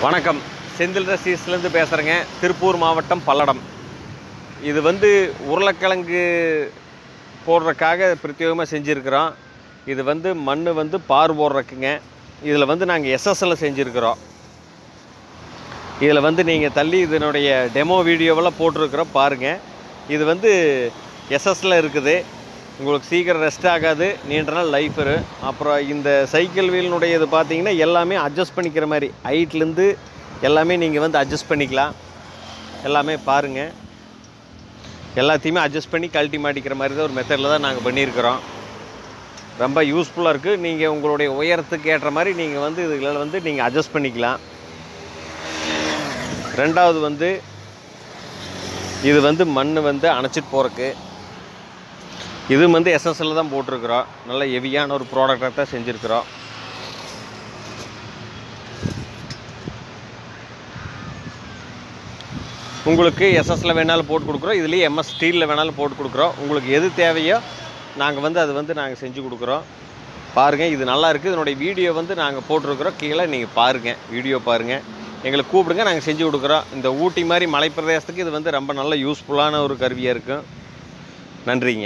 வணக்கம். செந்தில் ரசீஸ்லேருந்து பேசுகிறேங்க. திருப்பூர் மாவட்டம் பல்லடம். இது உருளைக்கிழங்கு போடுறதுக்காக பிரத்யேகமாக செஞ்சுருக்கிறோம். இது மண் பார் போடுறதுக்குங்க. இதில் நாங்கள் எஸ்எஸ்எல்ல செஞ்சுருக்கிறோம். இதில் நீங்கள் தள்ளி இதனுடைய டெமோ வீடியோவெல்லாம் போட்டிருக்கிறோம் பாருங்கள். இது எஸ்எஸ்ல இருக்குது. உங்களுக்கு சீக்கிரம் ரெஸ்ட் ஆகாது, நீண்ட நாள் லைஃப் வரும். அப்புறம் இந்த சைக்கிள் வீலினுடைய இது பார்த்தீங்கன்னா எல்லாமே அட்ஜஸ்ட் பண்ணிக்கிற மாதிரி ஹைட்லேருந்து எல்லாமே நீங்கள் அட்ஜஸ்ட் பண்ணிக்கலாம். எல்லாமே பாருங்கள், எல்லாத்தையுமே அட்ஜஸ்ட் பண்ணி கழட்டி மாட்டிக்கிற மாதிரி தான் ஒரு மெத்தடில் தான் நாங்கள் பண்ணியிருக்கிறோம். ரொம்ப யூஸ்ஃபுல்லாக இருக்குது. நீங்கள் உங்களுடைய உயரத்துக்கு ஏற்ற மாதிரி நீங்கள் இதில் நீங்கள் அட்ஜஸ்ட் பண்ணிக்கலாம். ரெண்டாவது இது மண் அணைச்சிட்டு போகிறக்கு இது எஸ்எஸ்எல்ல தான் போட்டிருக்கிறோம். நல்ல ஹெவியான ஒரு ப்ராடக்டாக தான் செஞ்சுருக்கிறோம். உங்களுக்கு எஸ்எஸ்ல வேணாலும் போட்டு கொடுக்குறோம். இதுலேயே எம்எஸ் ஸ்டீலில் வேணாலும் போட்டு கொடுக்குறோம். உங்களுக்கு எது தேவையோ நாங்கள் அது நாங்கள் செஞ்சு கொடுக்குறோம். பாருங்கள், இது நல்லா இருக்குது. இதனுடைய வீடியோ நாங்கள் போட்டிருக்கிறோம். கீழே நீங்கள் பாருங்கள், வீடியோ பாருங்கள், எங்களை கூப்பிடுங்க, நாங்கள் செஞ்சு கொடுக்குறோம். இந்த ஊட்டி மாதிரி மலைப்பிரதேசத்துக்கு இது ரொம்ப நல்ல யூஸ்ஃபுல்லான ஒரு கருவியாக இருக்கும். நன்றிங்க.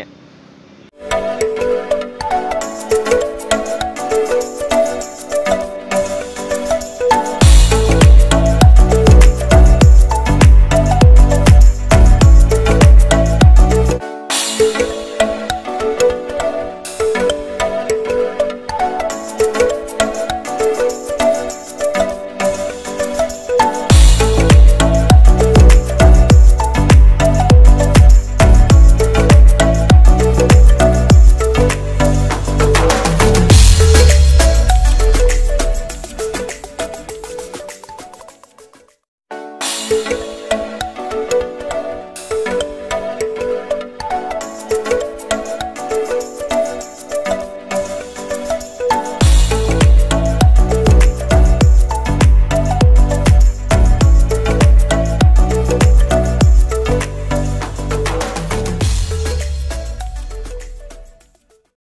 you.